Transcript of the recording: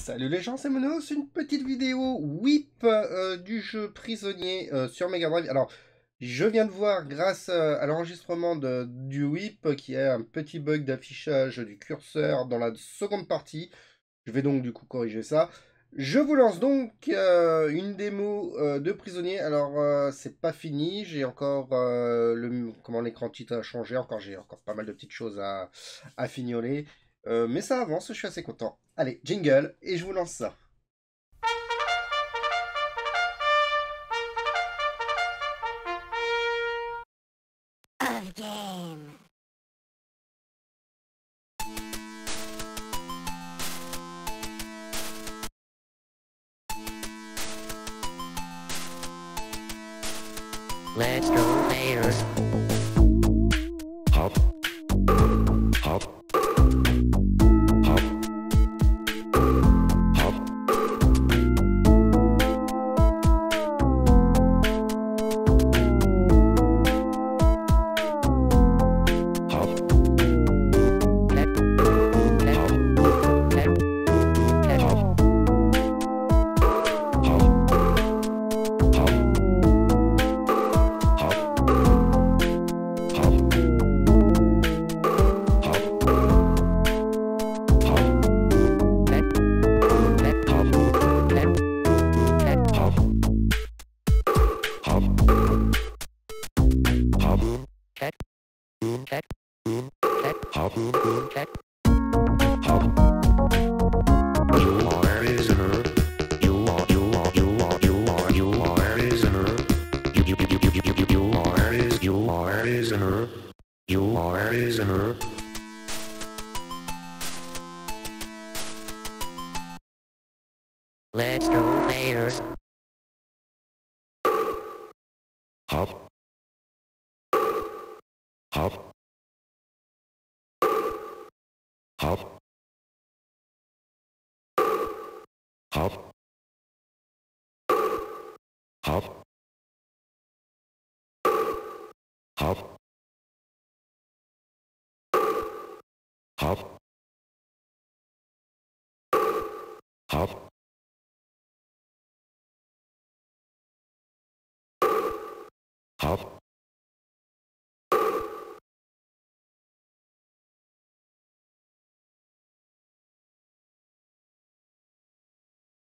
Salut les gens, c'est Monos, une petite vidéo whip du jeu Prisonnier sur Mega Drive. Alors, je viens de voir grâce à l'enregistrement du whip qui a un petit bug d'affichage du curseur dans la seconde partie. Je vais donc du coup corriger ça. Je vous lance donc une démo de Prisonnier. Alors, c'est pas fini, j'ai encore comment l'écran titre a changé, j'ai encore pas mal de petites choses à fignoler. Mais ça avance, je suis assez content. Allez, jingle, et je vous lance ça. Of game. Let's go there. Hop. Hop. Hop. Hop. Hop. You are a prisoner. Let's go there. Hop. Hop. Hop. Hop. Hop. Hop. Hop. Hop.